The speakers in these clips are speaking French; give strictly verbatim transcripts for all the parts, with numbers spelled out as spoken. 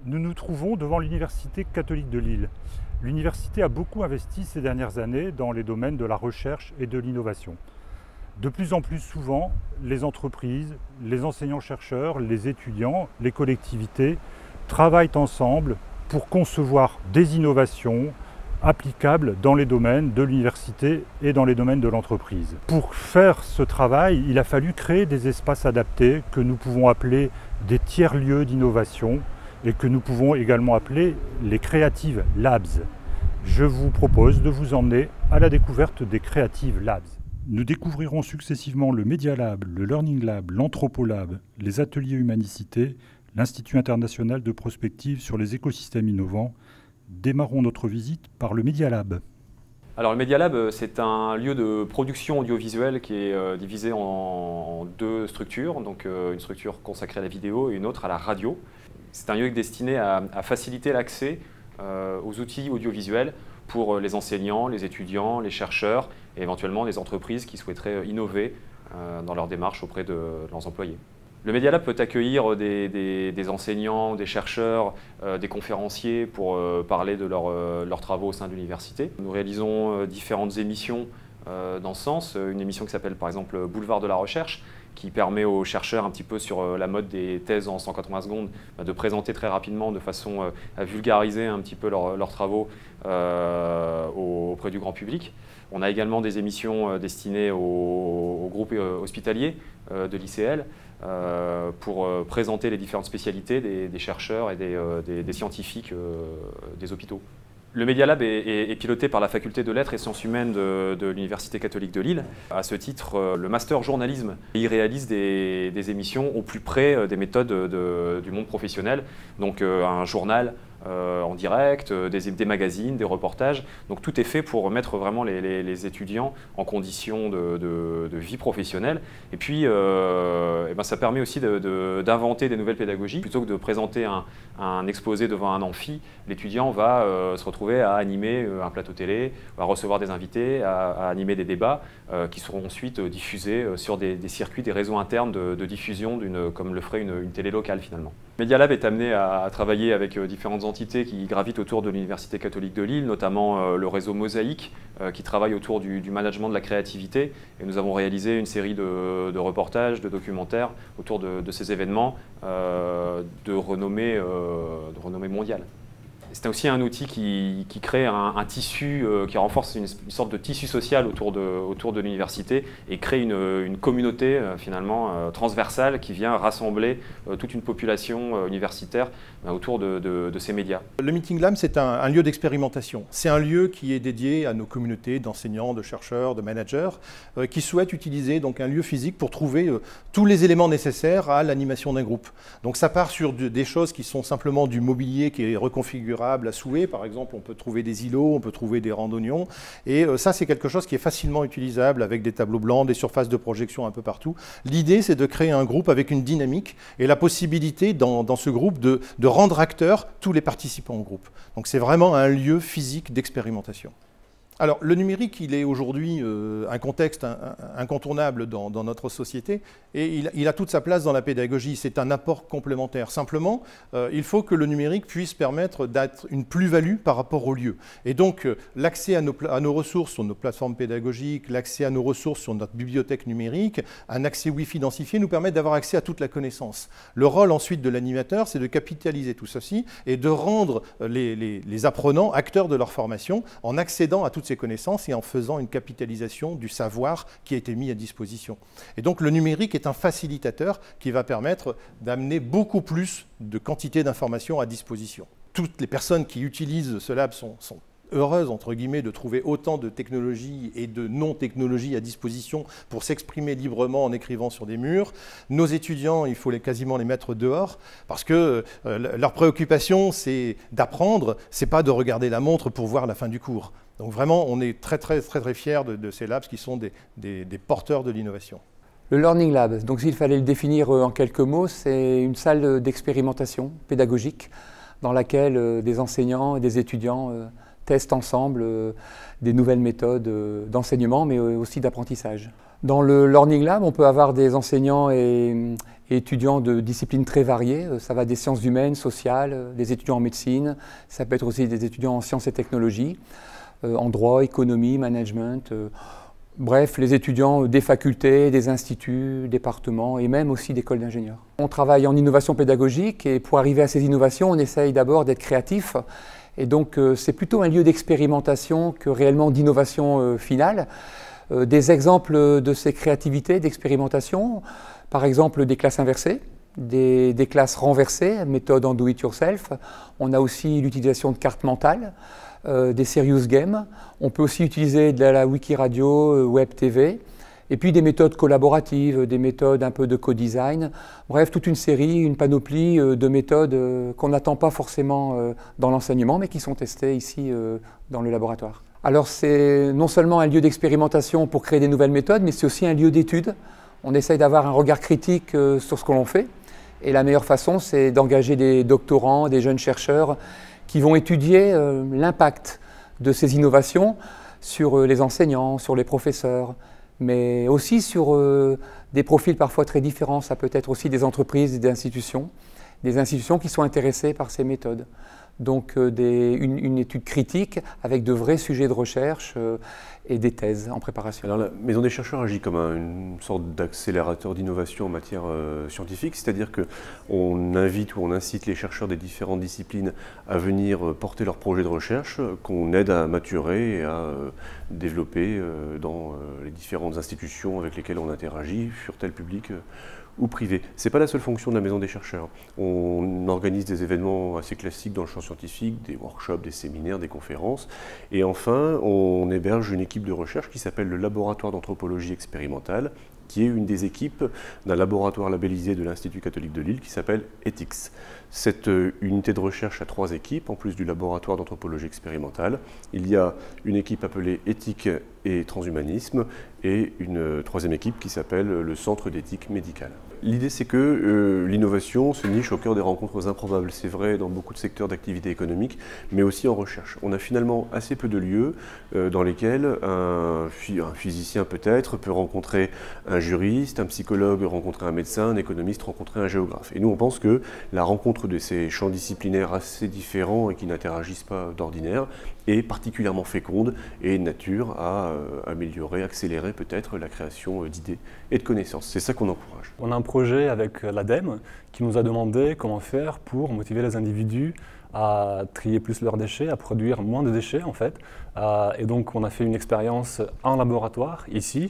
Nous nous trouvons devant l'Université catholique de Lille. L'université a beaucoup investi ces dernières années dans les domaines de la recherche et de l'innovation. De plus en plus souvent, les entreprises, les enseignants-chercheurs, les étudiants, les collectivités travaillent ensemble pour concevoir des innovations applicables dans les domaines de l'université et dans les domaines de l'entreprise. Pour faire ce travail, il a fallu créer des espaces adaptés que nous pouvons appeler des tiers-lieux d'innovation et que nous pouvons également appeler les Creative Labs. Je vous propose de vous emmener à la découverte des Creative Labs. Nous découvrirons successivement le Media Lab, le Learning Lab, l'Anthropolab, les ateliers Humanicité, l'Institut international de prospective sur les écosystèmes innovants. Démarrons notre visite par le Media Lab. Alors le Media Lab, c'est un lieu de production audiovisuelle qui est euh, divisé en, en deux structures, donc euh, une structure consacrée à la vidéo et une autre à la radio. C'est un lieu destiné à, à faciliter l'accès euh, aux outils audiovisuels pour les enseignants, les étudiants, les chercheurs et éventuellement les entreprises qui souhaiteraient innover euh, dans leur démarche auprès de, de leurs employés. Le Media Lab peut accueillir des, des, des enseignants, des chercheurs, euh, des conférenciers pour euh, parler de leur, euh, leurs travaux au sein de l'université. Nous réalisons euh, différentes émissions euh, dans ce sens. Une émission qui s'appelle par exemple Boulevard de la recherche, qui permet aux chercheurs un petit peu sur euh, la mode des thèses en cent quatre-vingts secondes bah, de présenter très rapidement de façon euh, à vulgariser un petit peu leur, leurs travaux euh, auprès du grand public. On a également des émissions euh, destinées aux, aux groupes euh, hospitaliers euh, de l'I C L, Euh, pour euh, présenter les différentes spécialités des, des chercheurs et des, euh, des, des scientifiques euh, des hôpitaux. Le Media Lab est, est, est piloté par la faculté de lettres et sciences humaines de, de l'Université catholique de Lille. À ce titre, euh, le master journalisme il réalise des, des émissions au plus près des méthodes de, du monde professionnel, donc euh, un journal Euh, en direct, euh, des, des magazines, des reportages. Donc tout est fait pour mettre vraiment les, les, les étudiants en condition de, de, de vie professionnelle. Et puis euh, et ben ça permet aussi d'inventer de, de, des nouvelles pédagogies. Plutôt que de présenter un, un exposé devant un amphi, l'étudiant va euh, se retrouver à animer un plateau télé, à recevoir des invités, à, à animer des débats euh, qui seront ensuite diffusés sur des, des circuits, des réseaux internes de, de diffusion, comme le ferait une, une télé locale finalement. Media Lab est amené à, à travailler avec euh, différentes entités qui gravitent autour de l'Université catholique de Lille, notamment euh, le réseau Mosaïque euh, qui travaille autour du, du management de la créativité. Et nous avons réalisé une série de, de reportages, de documentaires autour de, de ces événements euh, de, renommée, euh, de renommée mondiale. C'est aussi un outil qui, qui crée un, un tissu, euh, qui renforce une, une sorte de tissu social autour de, autour de l'université et crée une, une communauté euh, finalement euh, transversale qui vient rassembler euh, toute une population euh, universitaire euh, autour de, de, de ces médias. Le Meeting Lab, c'est un, un lieu d'expérimentation. C'est un lieu qui est dédié à nos communautés d'enseignants, de chercheurs, de managers, euh, qui souhaitent utiliser donc, un lieu physique pour trouver euh, tous les éléments nécessaires à l'animation d'un groupe. Donc ça part sur de, des choses qui sont simplement du mobilier qui est reconfigurable à souhait. Par exemple, on peut trouver des îlots, on peut trouver des randonnions. Et euh, ça, c'est quelque chose qui est facilement utilisable avec des tableaux blancs, des surfaces de projection un peu partout. L'idée, c'est de créer un groupe avec une dynamique et la possibilité dans, dans ce groupe de, de rendre acteurs tous les participants au groupe. Donc c'est vraiment un lieu physique d'expérimentation. Alors, le numérique, il est aujourd'hui euh, un contexte un, un, incontournable dans, dans notre société et il, il a toute sa place dans la pédagogie. C'est un apport complémentaire. Simplement, euh, il faut que le numérique puisse permettre d'être une plus-value par rapport au lieu. Et donc, euh, l'accès à nos, à nos ressources sur nos plateformes pédagogiques, l'accès à nos ressources sur notre bibliothèque numérique, un accès Wi-Fi densifié nous permet d'avoir accès à toute la connaissance. Le rôle ensuite de l'animateur, c'est de capitaliser tout ceci et de rendre les, les, les apprenants acteurs de leur formation en accédant à toutes ces connaissances et en faisant une capitalisation du savoir qui a été mis à disposition. Et donc le numérique est un facilitateur qui va permettre d'amener beaucoup plus de quantité d'informations à disposition. Toutes les personnes qui utilisent ce lab sont, sont heureuses, entre guillemets, de trouver autant de technologies et de non-technologies à disposition pour s'exprimer librement en écrivant sur des murs. Nos étudiants, il faut les, quasiment les mettre dehors parce que euh, leur préoccupation, c'est d'apprendre, c'est pas de regarder la montre pour voir la fin du cours. Donc vraiment, on est très très très très fiers de, de ces labs qui sont des, des, des porteurs de l'innovation. Le Learning Lab, donc s'il fallait le définir en quelques mots, c'est une salle d'expérimentation pédagogique dans laquelle des enseignants et des étudiants testent ensemble des nouvelles méthodes d'enseignement, mais aussi d'apprentissage. Dans le Learning Lab, on peut avoir des enseignants et, et étudiants de disciplines très variées. Ça va des sciences humaines, sociales, des étudiants en médecine, ça peut être aussi des étudiants en sciences et technologies, en droit, économie, management. Bref, les étudiants des facultés, des instituts, départements et même aussi d'écoles d'ingénieurs. On travaille en innovation pédagogique et pour arriver à ces innovations, on essaye d'abord d'être créatif. Et donc euh, c'est plutôt un lieu d'expérimentation que réellement d'innovation euh, finale. Euh, des exemples de ces créativités, d'expérimentation, par exemple des classes inversées, des, des classes renversées, méthode en do-it-yourself. On a aussi l'utilisation de cartes mentales. Euh, des serious games. On peut aussi utiliser de la wiki radio, euh, web T V, et puis des méthodes collaboratives, des méthodes un peu de co-design. Bref, toute une série, une panoplie euh, de méthodes euh, qu'on n'attend pas forcément euh, dans l'enseignement, mais qui sont testées ici euh, dans le laboratoire. Alors c'est non seulement un lieu d'expérimentation pour créer des nouvelles méthodes, mais c'est aussi un lieu d'étude. On essaye d'avoir un regard critique euh, sur ce que l'on fait. Et la meilleure façon, c'est d'engager des doctorants, des jeunes chercheurs, qui vont étudier euh, l'impact de ces innovations sur euh, les enseignants, sur les professeurs, mais aussi sur euh, des profils parfois très différents. Ça peut être aussi des entreprises et des institutions, des institutions qui sont intéressées par ces méthodes. Donc euh, des, une, une étude critique avec de vrais sujets de recherche euh, et des thèses en préparation. Alors la Maison des chercheurs agit comme un, une sorte d'accélérateur d'innovation en matière euh, scientifique, c'est-à-dire qu'on invite ou on incite les chercheurs des différentes disciplines à venir euh, porter leurs projets de recherche, euh, qu'on aide à maturer et à euh, développer euh, dans euh, les différentes institutions avec lesquelles on interagit, furent-elles publiques euh, ou privé. Ce n'est pas la seule fonction de la Maison des chercheurs. On organise des événements assez classiques dans le champ scientifique, des workshops, des séminaires, des conférences. Et enfin, on héberge une équipe de recherche qui s'appelle le Laboratoire d'anthropologie expérimentale, qui est une des équipes d'un laboratoire labellisé de l'Institut catholique de Lille qui s'appelle ETHICS. Cette unité de recherche a trois équipes, en plus du laboratoire d'anthropologie expérimentale. Il y a une équipe appelée éthique et transhumanisme et une troisième équipe qui s'appelle le Centre d'éthique médicale. L'idée, c'est que euh, l'innovation se niche au cœur des rencontres improbables. C'est vrai dans beaucoup de secteurs d'activité économique, mais aussi en recherche. On a finalement assez peu de lieux euh, dans lesquels un, un physicien peut-être peut rencontrer un juriste, un psychologue rencontrer un médecin, un économiste rencontrer un géographe. Et nous, on pense que la rencontre de ces champs disciplinaires assez différents et qui n'interagissent pas d'ordinaire est particulièrement féconde et nature à euh, améliorer, accélérer peut-être la création d'idées et de connaissances. C'est ça qu'on encourage. On a un projet avec l'ADEME qui nous a demandé comment faire pour motiver les individus à trier plus leurs déchets, à produire moins de déchets en fait. Euh, et donc on a fait une expérience en laboratoire ici,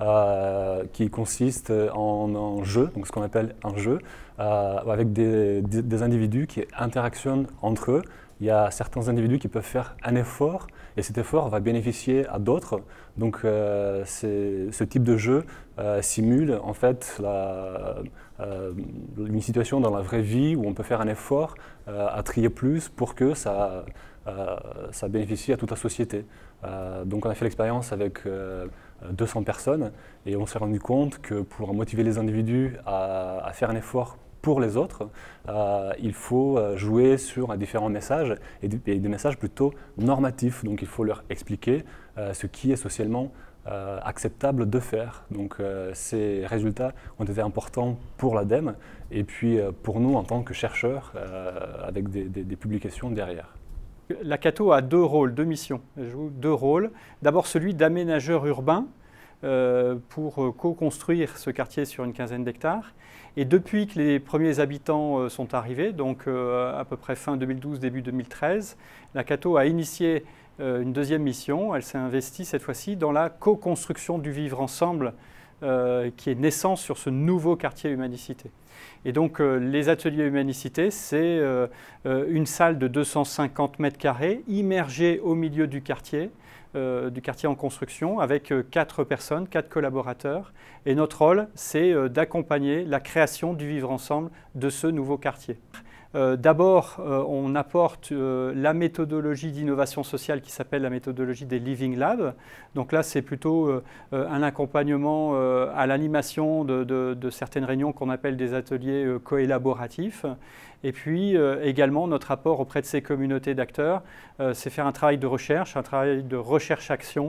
Euh, qui consiste en un jeu, donc ce qu'on appelle un jeu, euh, avec des, des, des individus qui interactionnent entre eux. Il y a certains individus qui peuvent faire un effort et cet effort va bénéficier à d'autres. Donc euh, ce type de jeu euh, simule en fait la, euh, une situation dans la vraie vie où on peut faire un effort euh, à trier plus pour que ça, euh, ça bénéficie à toute la société. Euh, donc on a fait l'expérience avec euh, deux cents personnes et on s'est rendu compte que pour motiver les individus à, à faire un effort pour les autres, euh, il faut jouer sur différents messages et des, et des messages plutôt normatifs. Donc il faut leur expliquer euh, ce qui est socialement euh, acceptable de faire. Donc euh, ces résultats ont été importants pour l'ADEME et puis euh, pour nous en tant que chercheurs euh, avec des, des, des publications derrière. La Cato a deux rôles, deux missions. Elle joue deux rôles. D'abord celui d'aménageur urbain euh, pour co-construire ce quartier sur une quinzaine d'hectares. Et depuis que les premiers habitants euh, sont arrivés, donc euh, à peu près fin deux mille douze, début deux mille treize, la Cato a initié euh, une deuxième mission. Elle s'est investie cette fois-ci dans la co-construction du vivre ensemble euh, qui est naissant sur ce nouveau quartier Humanicité. Et donc euh, les ateliers Humanicité, c'est euh, euh, une salle de deux cent cinquante mètres carrés immergée au milieu du quartier, euh, du quartier en construction, avec euh, quatre personnes, quatre collaborateurs. Et notre rôle, c'est euh, d'accompagner la création du vivre ensemble de ce nouveau quartier. Euh, D'abord, euh, on apporte euh, la méthodologie d'innovation sociale qui s'appelle la méthodologie des Living Labs. Donc là, c'est plutôt euh, un accompagnement euh, à l'animation de, de, de certaines réunions qu'on appelle des ateliers euh, coélaboratifs. Et puis euh, également, notre apport auprès de ces communautés d'acteurs, euh, c'est faire un travail de recherche, un travail de recherche-action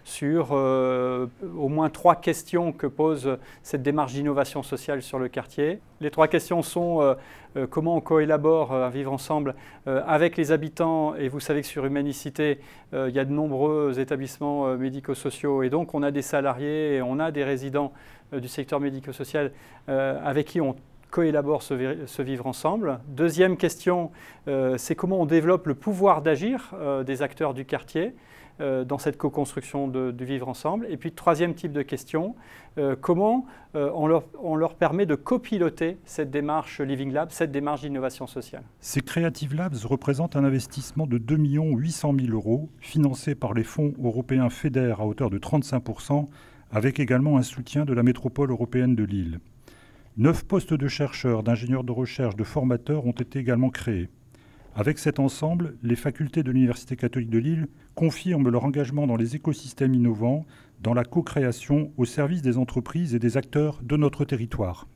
sur euh, au moins trois questions que pose cette démarche d'innovation sociale sur le quartier. Les trois questions sont euh, euh, comment on coélabore à vivre ensemble euh, avec les habitants, et vous savez que sur Humanicité, euh, il y a de nombreux établissements euh, médico-sociaux, et donc on a des salariés et on a des résidents euh, du secteur médico-social euh, avec qui on coélabore ce, ce vivre ensemble. Deuxième question, euh, c'est comment on développe le pouvoir d'agir euh, des acteurs du quartier euh, dans cette co-construction du vivre ensemble. Et puis troisième type de question, euh, comment euh, on, leur, on leur permet de copiloter cette démarche Living Lab, cette démarche d'innovation sociale. Ces Creative Labs représentent un investissement de deux millions huit cent mille euros financé par les fonds européens FEDER à hauteur de trente-cinq pour cent, avec également un soutien de la métropole européenne de Lille. Neuf postes de chercheurs, d'ingénieurs de recherche, de formateurs ont été également créés. Avec cet ensemble, les facultés de l'Université catholique de Lille confirment leur engagement dans les écosystèmes innovants, dans la co-création au service des entreprises et des acteurs de notre territoire.